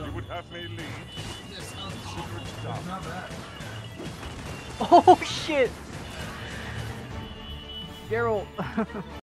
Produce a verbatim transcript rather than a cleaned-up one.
You would have me leave? This sounds Secret awful. stuff. It's not bad. Oh shit! Geralt!